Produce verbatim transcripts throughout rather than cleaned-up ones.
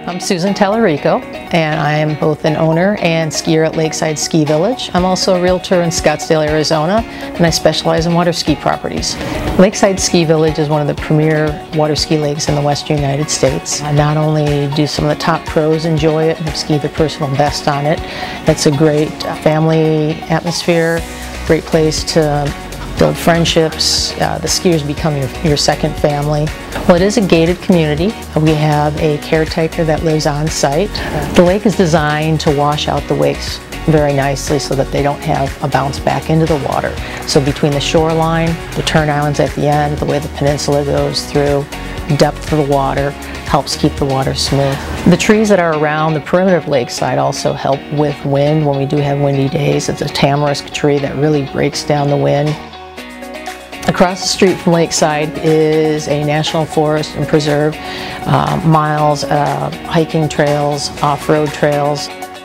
I'm Susan Tallarico, and I am both an owner and skier at Lakeside Ski Village. I'm also a realtor in Scottsdale, Arizona, and I specialize in water ski properties. Lakeside Ski Village is one of the premier water ski lakes in the western United States. Uh, not only do some of the top pros enjoy it and have skied their personal best on it, it's a great uh, family atmosphere, great place to build friendships. Uh, the skiers become your, your second family. Well, it is a gated community. We have a caretaker that lives on site. The lake is designed to wash out the wakes very nicely so that they don't have a bounce back into the water. So between the shoreline, the turn islands at the end, the way the peninsula goes through, depth of the water helps keep the water smooth. The trees that are around the perimeter of Lakeside also help with wind when we do have windy days. It's a tamarisk tree that really breaks down the wind. Across the street from Lakeside is a national forest and preserve, uh, miles, uh, hiking trails, off-road trails.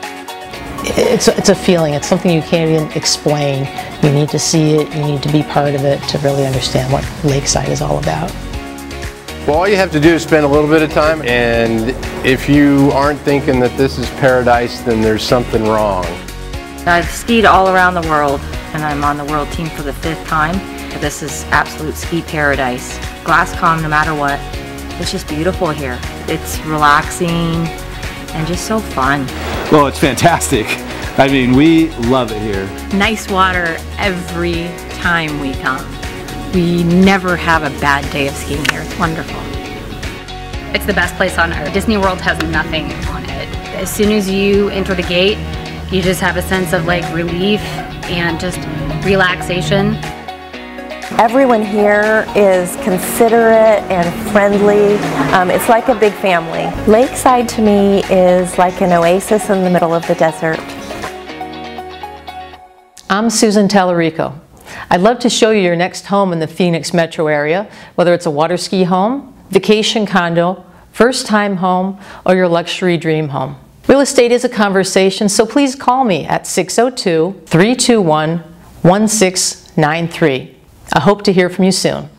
It's, it's a feeling, it's something you can't even explain. You need to see it, you need to be part of it to really understand what Lakeside is all about. Well, all you have to do is spend a little bit of time, and if you aren't thinking that this is paradise, then there's something wrong. I've skied all around the world, and I'm on the world team for the fifth time. This is absolute ski paradise. Glasscom, no matter what, it's just beautiful here. It's relaxing and just so fun. Well, it's fantastic. I mean, we love it here. Nice water every time we come. We never have a bad day of skiing here. It's wonderful. It's the best place on earth. Disney World has nothing on it. As soon as you enter the gate, you just have a sense of like relief and just relaxation. Everyone here is considerate and friendly. Um, it's like a big family. Lakeside to me is like an oasis in the middle of the desert. I'm Susan Tallarico. I'd love to show you your next home in the Phoenix metro area, whether it's a water ski home, vacation condo, first-time home, or your luxury dream home. Real estate is a conversation, so please call me at six oh two, three two one, one six nine three. I hope to hear from you soon.